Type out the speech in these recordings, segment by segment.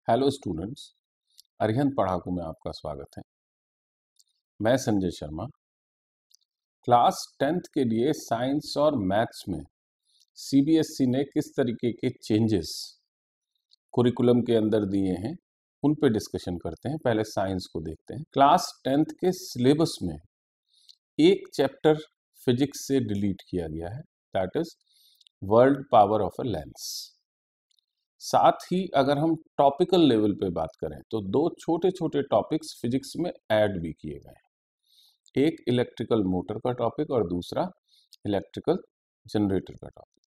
Hello students, Arihant पढ़ाकू में आपका स्वागत है। मैं संजय शर्मा। क्लास 10th के लिए साइंस और मैथ्स में सीबीएसई ने किस तरीके के चेंजेस कुरिकुलम के अंदर दिए हैं उन पे डिस्कशन करते हैं। पहले साइंस को देखते हैं। क्लास 10th के सिलेबस में एक चैप्टर फिजिक्स से डिलीट किया गया है, that is world power of a lens. साथ ही अगर हम टॉपिकल लेवल पे बात करें तो दो छोटे छोटे टॉपिक्स फिजिक्स में ऐड भी किए गए हैं, एक इलेक्ट्रिकल मोटर का टॉपिक और दूसरा इलेक्ट्रिकल जनरेटर का टॉपिक।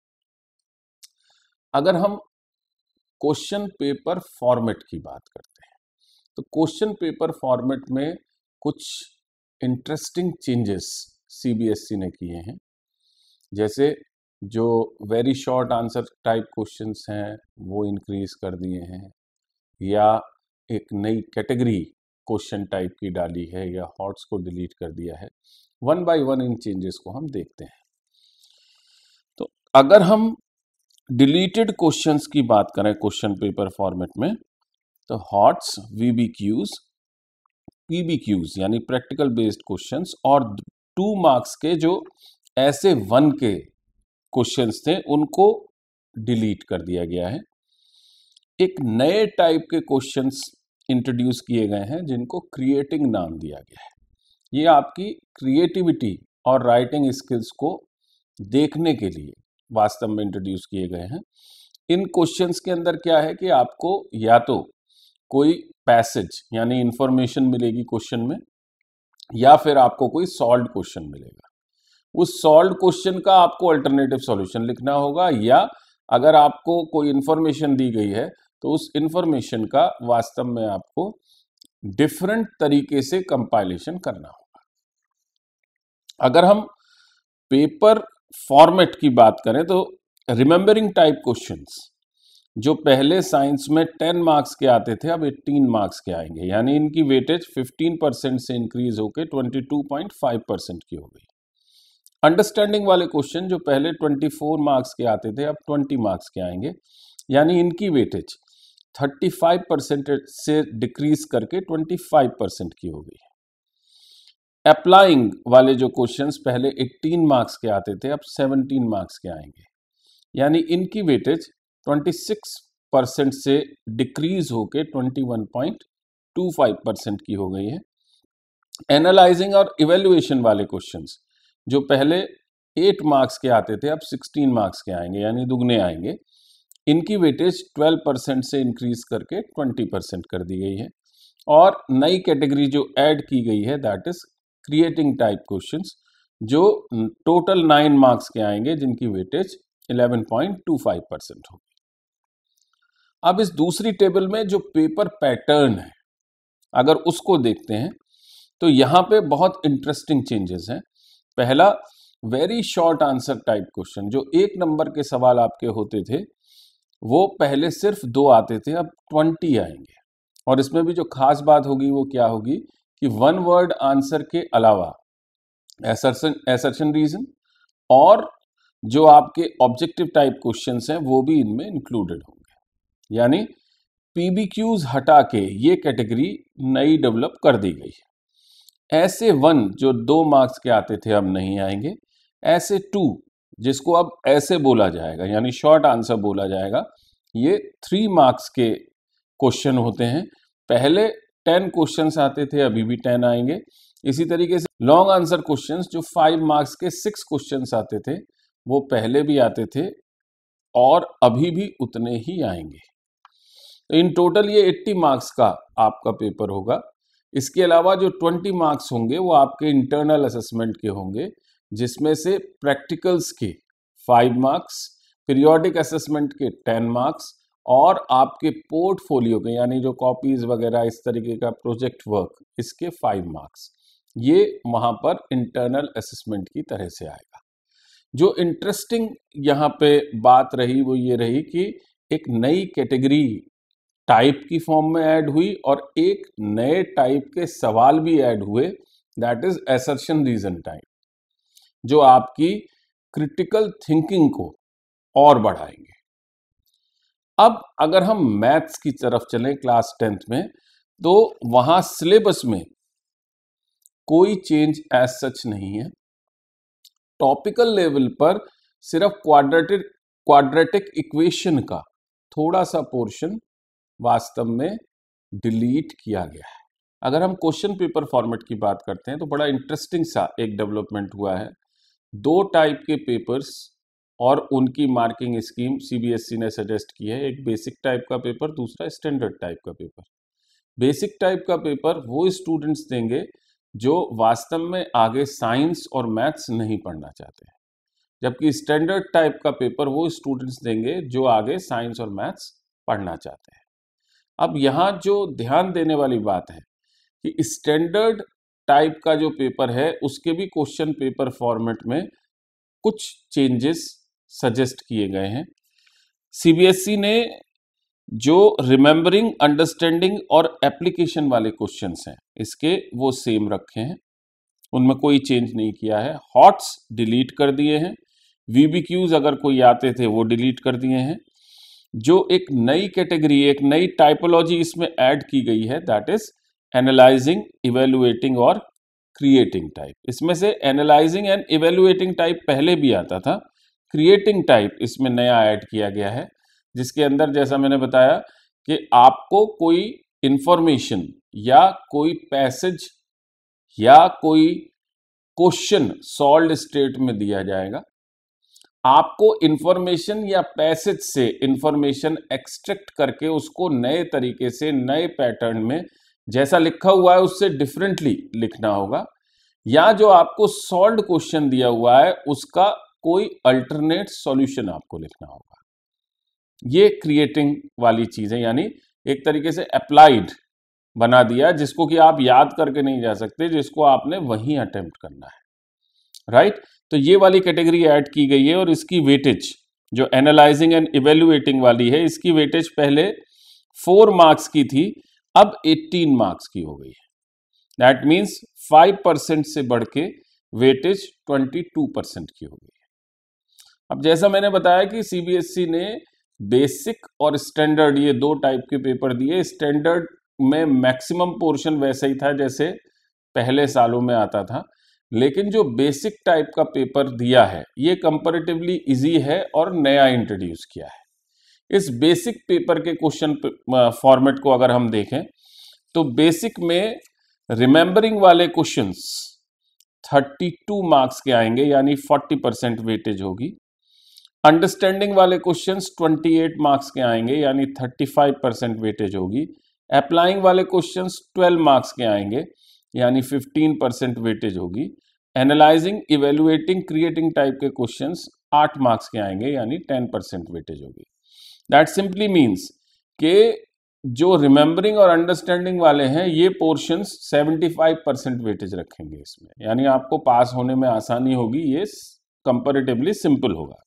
अगर हम क्वेश्चन पेपर फॉर्मेट की बात करते हैं तो क्वेश्चन पेपर फॉर्मेट में कुछ इंटरेस्टिंग चेंजेस सीबीएसई ने किए हैं। जैसे जो very short answer type questions हैं वो इंक्रीज कर दिए हैं, या एक नई कैटेगरी क्वेश्चन टाइप की डाली है, या हॉट्स को डिलीट कर दिया है। वन बाय वन इन चेंजेस को हम देखते हैं। तो अगर हम डिलीटेड क्वेश्चंस की बात करें क्वेश्चन पेपर फॉर्मेट में, तो हॉट्स, वीबीक्यूज, पीबीक्यूज यानी प्रैक्टिकल बेस्ड क्वेश्चंस और 2 मार्क्स के जो ऐसे 1 के क्वेश्चंस थे उनको डिलीट कर दिया गया है। एक नए टाइप के क्वेश्चंस इंट्रोड्यूस किए गए हैं जिनको क्रिएटिंग नाम दिया गया है। ये आपकी क्रिएटिविटी और राइटिंग स्किल्स को देखने के लिए वास्तव में इंट्रोड्यूस किए गए हैं। इन क्वेश्चंस के अंदर क्या है कि आपको या तो कोई पैसेज यानी इंफॉर्मेशन मिलेगी क्वेश्चन में, या फिर आपको कोई सॉल्व क्वेश्चन मिलेगा। उस सॉल्व क्वेश्चन का आपको अल्टरनेटिव सॉल्यूशन लिखना होगा, या अगर आपको कोई इंफॉर्मेशन दी गई है तो उस इंफॉर्मेशन का वास्तव में आपको डिफरेंट तरीके से कंपाइलेशन करना होगा। अगर हम पेपर फॉर्मेट की बात करें तो रिमेंबरिंग टाइप क्वेश्चंस जो पहले साइंस में 10 मार्क्स के आते थे अब 18 मार्क्स के आएंगे, यानी इनकी वेटेज 15% से इंक्रीज होकर 22.5% की हो गई। अंडरस्टैंडिंग वाले क्वेश्चन जो पहले 24 मार्क्स के आते थे अब 20 मार्क्स के आएंगे, यानी इनकी वेटेज 35% से डिक्रीज करके 25% की हो गई है। अप्लाइंग वाले जो क्वेश्चंस पहले 18 मार्क्स के आते थे अब 17 मार्क्स के आएंगे, यानी इनकी वेटेज 26% से डिक्रीज होके 21.25% की हो गई है। एनालाइजिंग और इवेल्युएशन वाले क्वेश्चंस जो पहले 8 मार्क्स के आते थे अब 16 मार्क्स के आएंगे, यानी दुगने आएंगे। इनकी वेटेज 12% से इंक्रीज करके 20% कर दी गई है। और नई कैटेगरी जो ऐड की गई है that is creating type questions जो टोटल 9 मार्क्स के आएंगे, जिनकी वेटेज 11.25% होगी। अब इस दूसरी टेबल में जो पेपर पैटर्न है अगर उसको देखते हैं तो यहां पे बहुत इंटरेस्टिंग चेंजेस हैं। पहला, very short answer type question जो 1 नंबर के सवाल आपके होते थे वो पहले सिर्फ 2 आते थे, अब 20 आएंगे। और इसमें भी जो खास बात होगी वो क्या होगी कि 1 वर्ड आंसर के अलावा एसर्शन रीजन और जो आपके ऑब्जेक्टिव टाइप क्वेश्चंस हैं वो भी इनमें इंक्लूडेड होंगे, यानी पीबीक्यूज हटा के ये कैटेगरी नई डेवलप कर दी गई है। ऐसे 1 जो 2 मार्क्स के आते थे अब नहीं आएंगे। ऐसे 2 जिसको अब ऐसे बोला जाएगा यानी शॉर्ट आंसर बोला जाएगा, ये 3 मार्क्स के क्वेश्चन होते हैं। पहले 10 क्वेश्चंस आते थे, अभी भी 10 आएंगे। इसी तरीके से लॉन्ग आंसर क्वेश्चंस जो 5 मार्क्स के 6 क्वेश्चंस आते थे वो पहले भी आते थे और अभी भी उतने ही आएंगे। तो इन टोटल ये 80 मार्क्स का आपका पेपर होगा। इसके अलावा जो 20 मार्क्स होंगे वो आपके इंटरनल असेसमेंट के होंगे, जिसमें से प्रैक्टिकल्स के 5 मार्क्स, पीरियोडिक असेसमेंट के 10 मार्क्स और आपके पोर्टफोलियो के यानी जो कॉपीज वगैरह इस तरीके का प्रोजेक्ट वर्क इसके 5 मार्क्स, ये वहां पर इंटरनल असेसमेंट की तरह से आएगा। जो इंटरेस्टिंग यहाँ पे बात रही वो ये रही कि एक नई कैटेगरी टाइप की फॉर्म में ऐड हुई और एक नए टाइप के सवाल भी ऐड हुए, that is assertion reason type, जो आपकी क्रिटिकल थिंकिंग को और बढ़ाएंगे। अब अगर हम मैथ्स की तरफ चलें क्लास 10th में, तो वहां सिलेबस में कोई चेंज एज सच नहीं है। टॉपिकल लेवल पर सिर्फ क्वाड्रेटिक इक्वेशन का थोड़ा सा पोर्शन वास्तव में डिलीट किया गया है। अगर हम क्वेश्चन पेपर फॉर्मेट की बात करते हैं तो बड़ा इंटरेस्टिंग सा एक डेवलपमेंट हुआ है। दो टाइप के पेपर्स और उनकी मार्किंग स्कीम सीबीएसई ने सजेस्ट की है, एक बेसिक टाइप का पेपर, दूसरा स्टैंडर्ड टाइप का पेपर। बेसिक टाइप का पेपर वो स्टूडेंट्स देंगे जो वास्तव में आगे साइंस और मैथ्स नहीं पढ़ना चाहते हैं, जबकि स्टैंडर्ड टाइप का पेपर वो स्टूडेंट्स देंगे जो आगे साइंस और मैथ्स पढ़ना चाहते हैं। अब यहाँ जो ध्यान देने वाली बात है कि स्टैंडर्ड टाइप का जो पेपर है उसके भी क्वेश्चन पेपर फॉर्मेट में कुछ चेंजेस सजेस्ट किए गए हैं। सीबीएसई ने जो रिमेंबरिंग, अंडरस्टैंडिंग और एप्लीकेशन वाले क्वेश्चंस हैं इसके वो सेम रखे हैं, उनमें कोई चेंज नहीं किया है। हॉट्स डिलीट कर दिए हैं, वीबीक्यूज अगर कोई आते थे वो डिलीट कर दिए हैं। जो एक नई कैटेगरी, एक नई टाइपोलॉजी इसमें ऐड की गई है, दैट इज एनालाइजिंग, इवेलुएटिंग और क्रिएटिंग टाइप। इसमें से एनालाइजिंग एंड इवेलुएटिंग टाइप पहले भी आता था, क्रिएटिंग टाइप इसमें नया ऐड किया गया है, जिसके अंदर जैसा मैंने बताया कि आपको कोई इंफॉर्मेशन या कोई पैसेज या कोई क्वेश्चन सॉल्व्ड स्टेट में दिया जाएगा, आपको इंफॉर्मेशन या पैसेज से इंफॉर्मेशन एक्सट्रैक्ट करके उसको नए तरीके से, नए पैटर्न में, जैसा लिखा हुआ है उससे डिफरेंटली लिखना होगा, या जो आपको सॉल्व्ड क्वेश्चन दिया हुआ है उसका कोई अल्टरनेट सॉल्यूशन आपको लिखना होगा। ये क्रिएटिंग वाली चीजें, यानी एक तरीके से अप्लाइड बना दिया, जिसको कि आप याद करके नहीं जा सकते, जिसको आपने वहीं अटेम्प्ट करना है, राइट। तो ये वाली कैटेगरी ऐड की गई है और इसकी वेटेज जो एनालाइजिंग एंड इवेल्युएटिंग वाली है, इसकी वेटेज पहले 4 मार्क्स की थी, अब 18 मार्क्स की हो गई है। दैट मीन्स 5% से बढ़ के वेटेज 22% की हो गई है। अब जैसा मैंने बताया कि सीबीएसई ने बेसिक और स्टैंडर्ड ये दो टाइप के पेपर दिए। स्टैंडर्ड में मैक्सिमम पोर्शन वैसा ही था जैसे पहले सालों में आता था, लेकिन जो बेसिक टाइप का पेपर दिया है ये कंपैरेटिवली इजी है और नया इंट्रोड्यूस किया है। इस बेसिक पेपर के क्वेश्चन फॉर्मेट को अगर हम देखें तो बेसिक में रिमेंबरिंग वाले क्वेश्चंस 32 मार्क्स के आएंगे, यानी 40% वेटेज होगी। अंडरस्टैंडिंग वाले क्वेश्चंस 28 मार्क्स के आएंगे, यानी 35% वेटेज होगी। अप्लाइंग वाले क्वेश्चंस 12 मार्क्स के आएंगे, यानी 15% वेटेज होगी। एनालाइजिंग, इवेल्युएटिंग, क्रिएटिंग टाइप के क्वेश्चंस 8 मार्क्स के आएंगे, यानी 10% वेटेज होगी। दैट सिंपली मीन्स कि जो रिमेंबरिंग और अंडरस्टैंडिंग वाले हैं ये पोर्शंस 75% वेटेज रखेंगे इसमें, यानी आपको पास होने में आसानी होगी, ये कंपैरेटिवली सिंपल होगा।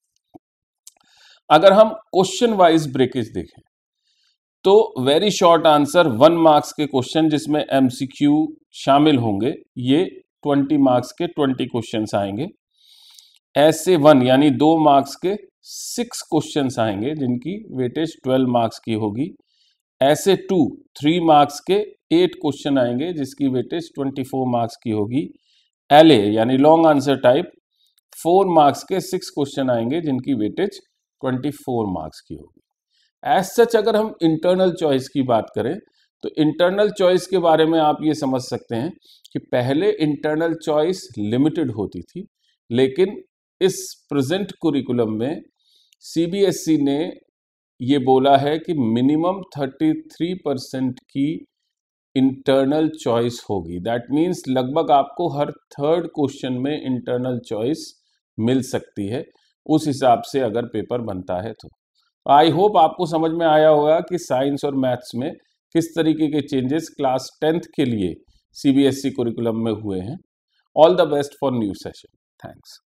अगर हम क्वेश्चन वाइज ब्रेकेज देखें तो वेरी शॉर्ट आंसर 1 मार्क्स के क्वेश्चन जिसमें एमसीक्यू शामिल होंगे, ये 20 मार्क्स के 20 क्वेश्चंस आएंगे। ऐसे 1 यानी 2 मार्क्स के 6 क्वेश्चंस आएंगे जिनकी वेटेज 12 मार्क्स की होगी। ऐसे 3 मार्क्स के 8 क्वेश्चन आएंगे जिसकी वेटेज 24 मार्क्स की होगी। एलए यानी लॉन्ग आंसर टाइप 4 मार्क्स के 6 क्वेश्चन आएंगे जिनकी वेटेज 24 मार्क्स की होगी। एज सच अगर हम इंटरनल चॉइस की बात करें तो इंटरनल चॉइस के बारे में आप ये समझ सकते हैं कि पहले इंटरनल चॉइस लिमिटेड होती थी, लेकिन इस प्रेजेंट कुरिकुलम में सीबीएसई ने ये बोला है कि मिनिमम 33% की इंटरनल चॉइस होगी। दैट मीन्स लगभग आपको हर 3rd क्वेश्चन में इंटरनल चॉइस मिल सकती है, उस हिसाब से अगर पेपर बनता है तो। आई होप आपको समझ में आया होगा कि साइंस और मैथ्स में किस तरीके के चेंजेस क्लास 10th के लिए सीबीएसई कुरिकुलम में हुए हैं। All the best for new session. Thanks.